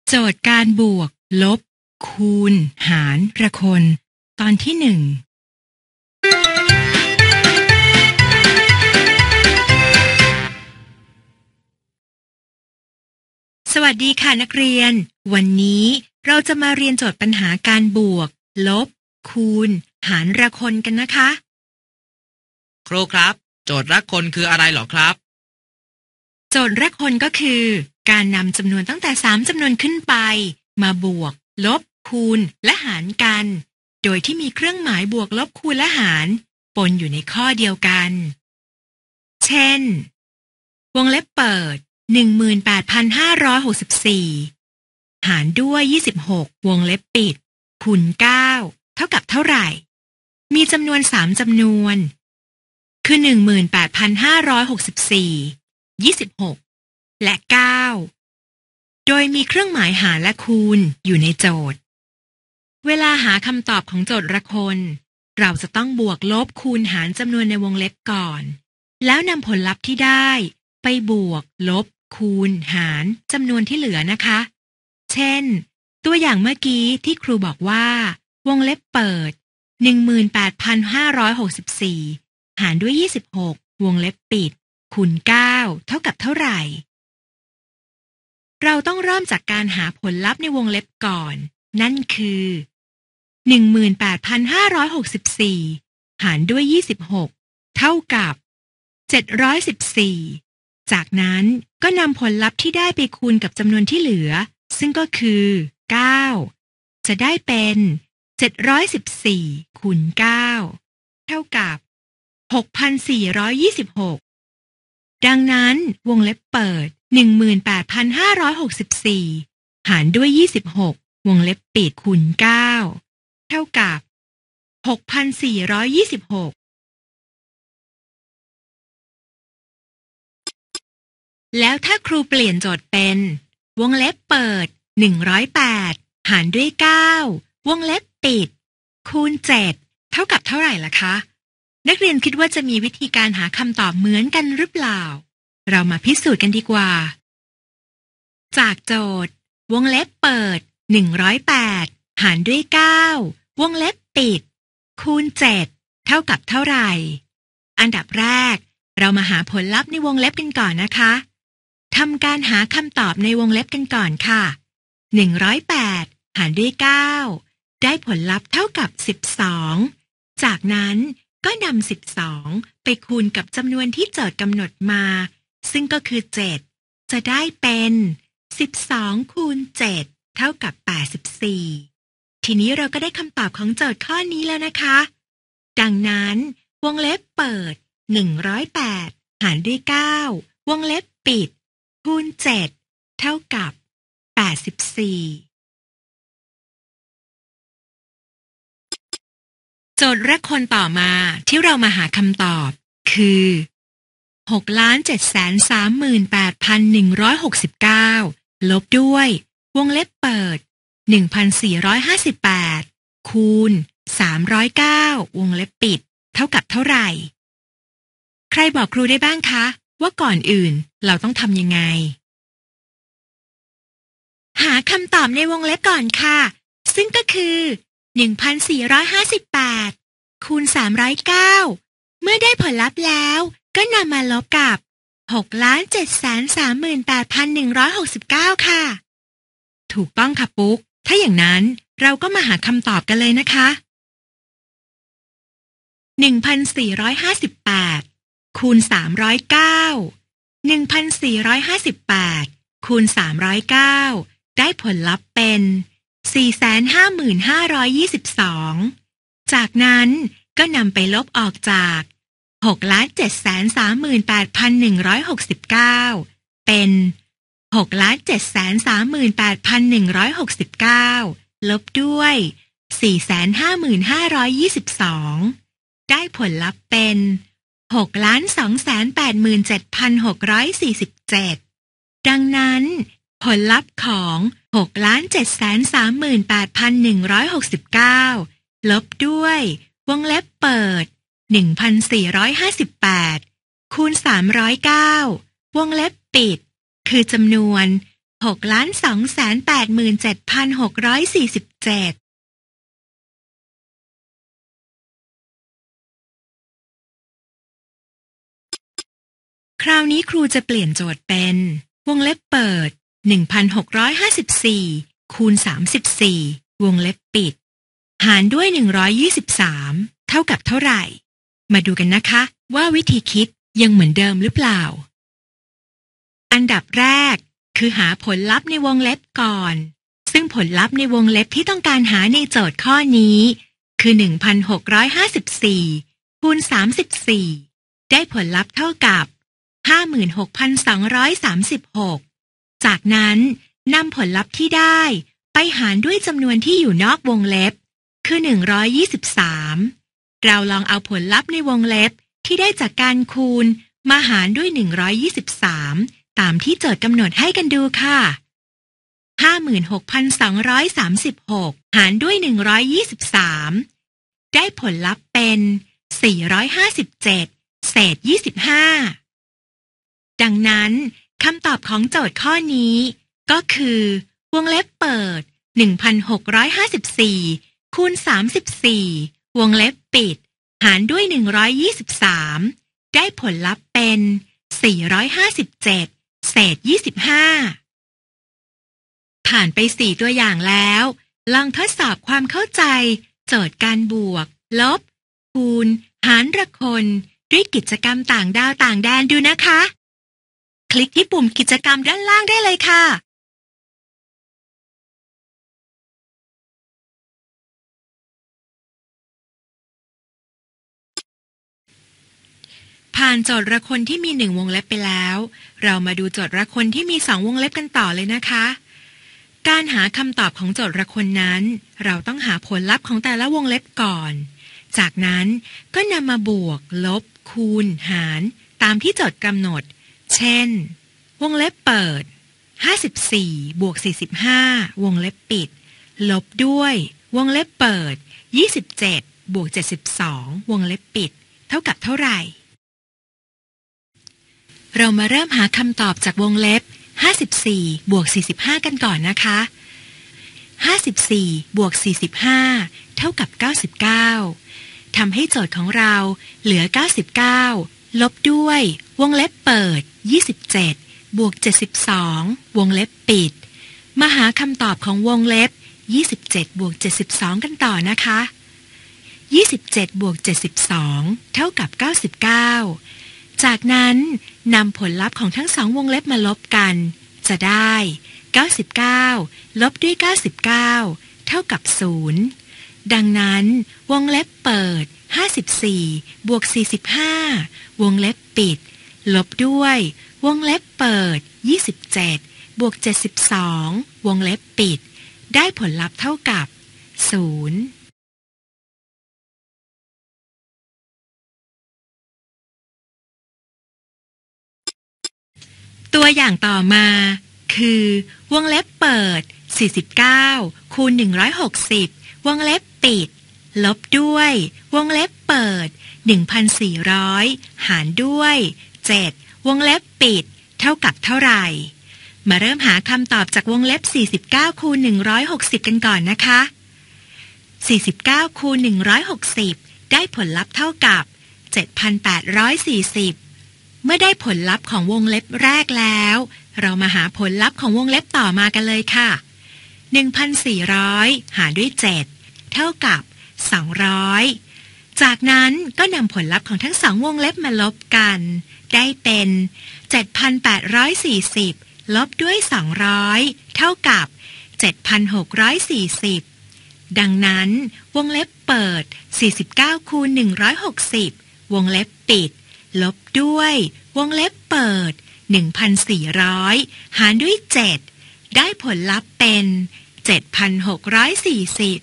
โจทย์การบวกลบคูณหารระคนตอนที่1สวัสดีค่ะนักเรียนวันนี้เราจะมาเรียนโจทย์ปัญหาการบวกลบคูณหารระคนกันนะคะครูครับโจทย์ระคนคืออะไรหรอครับโจทย์ระคนก็คือการนำจำนวนตั้งแต่3จำนวนขึ้นไปมาบวกลบคูณและหารกันโดยที่มีเครื่องหมายบวกลบคูณและหารปนอยู่ในข้อเดียวกันเช่นวงเล็บเปิด 18,564 หารด้วย26วงเล็บปิดคูณ9เท่ากับเท่าไหร่มีจำนวน3จำนวนคือ 18,564 26 และ 9 โดยมีเครื่องหมายหารและคูณอยู่ในโจทย์เวลาหาคำตอบของโจทย์ระคนเราจะต้องบวกลบคูณหารจำนวนในวงเล็บก่อนแล้วนำผลลัพธ์ที่ได้ไปบวกลบคูณหารจำนวนที่เหลือนะคะเช่นตัวอย่างเมื่อกี้ที่ครูบอกว่าวงเล็บเปิด 18,564 หารด้วย26วงเล็บปิดคูณ9เท่ากับเท่าไหร่เราต้องเริ่มจากการหาผลลัพธ์ในวงเล็บก่อนนั่นคือ 18,564 หารด้วย26เท่ากับ714จากนั้นก็นำผลลัพธ์ที่ได้ไปคูณกับจำนวนที่เหลือซึ่งก็คือ9จะได้เป็น714คูณ9เท่ากับ6,426ดังนั้นวงเล็บเปิด 18,564 หารด้วย26วงเล็บปิดคูณ9เท่ากับ6,426แล้วถ้าครูเปลี่ยนโจทย์เป็นวงเล็บเปิด108หารด้วย9วงเล็บปิดคูณ7เท่ากับเท่าไหร่ล่ะคะนักเรียนคิดว่าจะมีวิธีการหาคำตอบเหมือนกันหรือเปล่าเรามาพิสูจน์กันดีกว่าจากโจทย์วงเล็บเปิด108หารด้วย9วงเล็บปิดคูณ7เท่ากับเท่าไหร่อันดับแรกเรามาหาผลลัพธ์ในวงเล็บกันก่อนนะคะทำการหาคำตอบในวงเล็บกันก่อนค่ะ108หารด้วย9ได้ผลลัพธ์เท่ากับ12จากนั้นก็นำ12ไปคูณกับจำนวนที่โจทย์กำหนดมาซึ่งก็คือ7จะได้เป็น12คูณ7เท่ากับ84ทีนี้เราก็ได้คำตอบของโจทย์ข้อนี้แล้วนะคะดังนั้นวงเล็บเปิด108หารด้วย9วงเล็บปิดคูณ7เท่ากับ84โจทย์แรกคนต่อมาที่เรามาหาคำตอบคือ6,738,169 ลบด้วยวงเล็บเปิด 1,458 คูณ 309 วงเล็บปิดเท่ากับเท่าไหร่ใครบอกครูได้บ้างคะว่าก่อนอื่นเราต้องทำยังไงหาคำตอบในวงเล็บก่อนค่ะซึ่งก็คือ 1,458 คูณ 309 เมื่อได้ผลลัพธ์แล้วก็นำมาลบกับ 6,738,169 ค่ะถูกต้องค่ะปุ๊กถ้าอย่างนั้นเราก็มาหาคำตอบกันเลยนะคะ 1,458 คูณ 309 1,458 คูณ 309 ได้ผลลัพธ์เป็น 455,522 จากนั้นก็นำไปลบออกจาก 6,738,169 เป็น 6,738,169 ลบด้วย 455,522 ได้ผลลัพธ์เป็น 6,287,647 ดังนั้นผลลัพธ์ของ 6,738,169 ลบด้วยวงเล็บเปิด 1,458 คูณ 309 วงเล็บปิดคือจำนวน 6,287,647คราวนี้ครูจะเปลี่ยนโจทย์เป็นวงเล็บเปิด 1,654 คูณ 34 วงเล็บปิดหารด้วย 123 เท่ากับเท่าไหร่ มาดูกันนะคะว่าวิธีคิดยังเหมือนเดิมหรือเปล่า อันดับแรกคือหาผลลัพธ์ในวงเล็บก่อนซึ่งผลลัพธ์ในวงเล็บที่ต้องการหาในโจทย์ข้อนี้คือ 1,654 คูณ 34 ได้ผลลัพธ์เท่ากับ 56,236 จากนั้นนำผลลัพธ์ที่ได้ไปหารด้วยจำนวนที่อยู่นอกวงเล็บคือ 123 เราลองเอาผลลัพธ์ในวงเล็บที่ได้จากการคูณมาหารด้วย 123 ตามที่โจทย์กำหนดให้กันดูค่ะ 56,236 หารด้วย 123 ได้ผลลัพธ์เป็น 457 เศษ 25 ดังนั้นคำตอบของโจทย์ข้อนี้ก็คือวงเล็บเปิด 1,654 คูณ 34 วงเล็บปิดหารด้วย 123 ได้ผลลัพธ์เป็น 457 เศษ 25 ผ่านไป 4 ตัวอย่างแล้วลองทดสอบความเข้าใจโจทย์การบวกลบคูณหารระคนด้วยกิจกรรมต่างดาวต่างแดนดูนะคะคลิกที่ปุ่มกิจกรรมด้านล่างได้เลยค่ะผ่านโจทย์ระคนที่มี1วงเล็บไปแล้วเรามาดูโจทย์ระคนที่มี2วงเล็บกันต่อเลยนะคะการหาคำตอบของโจทย์ระคนนั้นเราต้องหาผลลัพธ์ของแต่ละวงเล็บก่อนจากนั้นก็นำมาบวกลบคูณหารตามที่โจทย์กำหนดเช่นวงเล็บเปิด54บวก45วงเล็บปิดลบด้วยวงเล็บเปิด27บวก72วงเล็บปิดเท่ากับเท่าไหร่เรามาเริ่มหาคำตอบจากวงเล็บ54บวก45กันก่อนนะคะ54บวก45เท่ากับ99ทำให้โจทย์ของเราเหลือ99ลบด้วยวงเล็บเปิด27บวก72วงเล็บปิดมาหาคำตอบของวงเล็บ27บวก72กันต่อนะคะ27บวก72เท่ากับ99จากนั้นนำผลลัพธ์ของทั้ง2วงเล็บมาลบกันจะได้99ลบด้วย99เท่ากับ0ดังนั้นวงเล็บเปิด54บวก45วงเล็บปิดลบด้วยวงเล็บเปิด27บวก72วงเล็บปิดได้ผลลัพธ์เท่ากับ0ตัวอย่างต่อมาคือวงเล็บเปิด49คูณ160วงเล็บปิดลบด้วยวงเล็บเปิด 1,400 หารด้วย7วงเล็บปิดเท่ากับเท่าไหร่มาเริ่มหาคำตอบจากวงเล็บ49คูณ160กันก่อนนะคะ49คูณ160ได้ผลลัพธ์เท่ากับ 7,840เมื่อได้ผลลัพธ์ของวงเล็บแรกแล้วเรามาหาผลลัพธ์ของวงเล็บต่อมากันเลยค่ะ 1,400 หารด้วย7เท่ากับ200จากนั้นก็นำผลลัพธ์ของทั้ง2วงเล็บมาลบกันได้เป็น 7,840 ลบด้วย200เท่ากับ 7,640 ดังนั้นวงเล็บเปิด49คูณ160วงเล็บปิดลบด้วยวงเล็บเปิด 1,400 หารด้วย7ได้ผลลัพธ์เป็น 7,640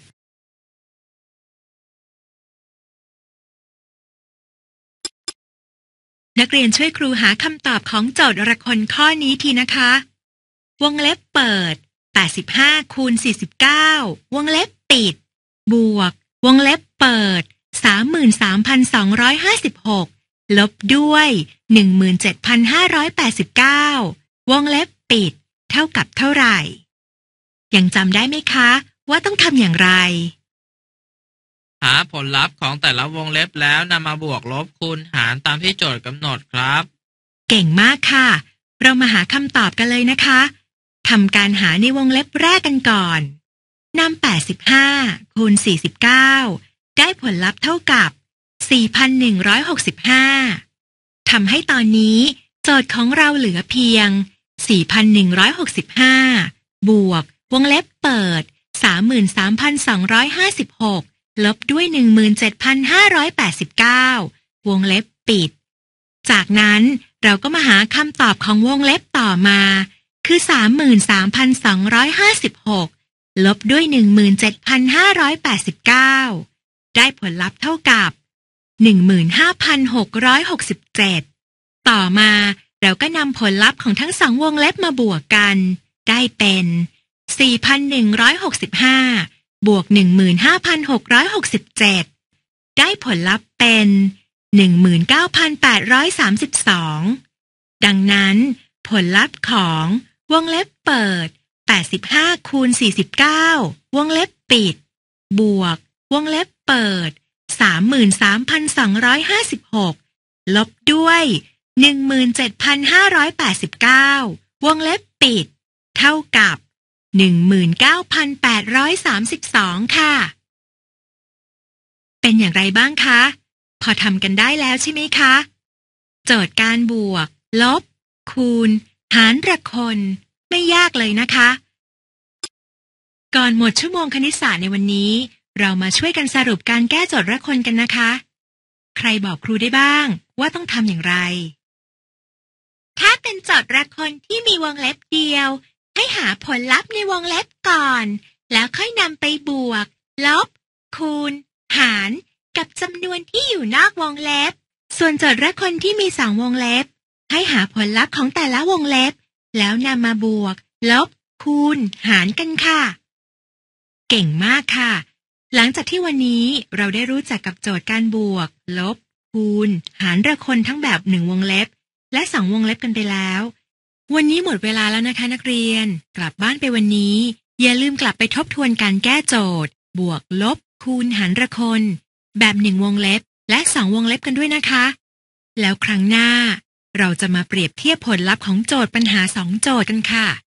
นักเรียนช่วยครูหาคำตอบของโจทย์ระคนข้อนี้ทีนะคะวงเล็บเปิด85คูณ49วงเล็บปิดบวกวงเล็บเปิด 33,256 ลบด้วย 17,589 วงเล็บปิดท่ากับเท่าไหร่ยังจำได้ไหมคะว่าต้องทำอย่างไรหาผลลัพธ์ของแต่ละวงเล็บแล้วนำมาบวกลบคูณหารตามที่โจทย์กำหนดครับเก่งมากค่ะเรามาหาคำตอบกันเลยนะคะทำการหาในวงเล็บแรกกันก่อนนำ85คูณ49ได้ผลลัพธ์เท่ากับ 4,165 ทำให้ตอนนี้โจทย์ของเราเหลือเพียง 4,165 บวกวงเล็บเปิด 33,256 ลบด้วย 17,589 วงเล็บปิดจากนั้นเราก็มาหาคำตอบของวงเล็บต่อมาคือ 33,256 ลบด้วย 17,589 ได้ผลลัพธ์เท่ากับ 15,667 ต่อมาเราก็นำผลลัพธ์ของทั้งสองวงเล็บมาบวกกันได้เป็น 4,165 บวก 15,667 ได้ผลลัพธ์เป็น 19,832 ดังนั้นผลลัพธ์ของวงเล็บเปิด85คูณ49วงเล็บปิดบวกวงเล็บเปิด 33,256 ลบด้วย 17,589 วงเล็บปิดเท่ากับ 19,832 ค่ะเป็นอย่างไรบ้างคะพอทำกันได้แล้วใช่ไหมคะโจทย์การบวกลบคูณหารระคนไม่ยากเลยนะคะก่อนหมดชั่วโมงคณิตศาสตร์ในวันนี้เรามาช่วยกันสรุปการแก้โจทย์ระคนกันนะคะใครบอกครูได้บ้างว่าต้องทำอย่างไรถ้าเป็นโจทย์ระคนที่มีวงเล็บเดียวให้หาผลลัพธ์ในวงเล็บก่อนแล้วค่อยนำไปบวกลบคูณหารกับจำนวนที่อยู่นอกวงเล็บส่วนโจทย์ระคนที่มีสองวงเล็บให้หาผลลัพธ์ของแต่ละวงเล็บแล้วนำมาบวกลบคูณหารกันค่ะเก่งมากค่ะหลังจากที่วันนี้เราได้รู้จักกับโจทย์การบวกลบคูณหารระคนทั้งแบบ1วงเล็บและ2วงเล็บกันไปแล้ววันนี้หมดเวลาแล้วนะคะนักเรียนกลับบ้านไปวันนี้อย่าลืมกลับไปทบทวนการแก้โจทย์บวกลบคูณหารระคนแบบ1วงเล็บและ2วงเล็บกันด้วยนะคะแล้วครั้งหน้าเราจะมาเปรียบเทียบผลลัพธ์ของโจทย์ปัญหา2โจทย์กันค่ะ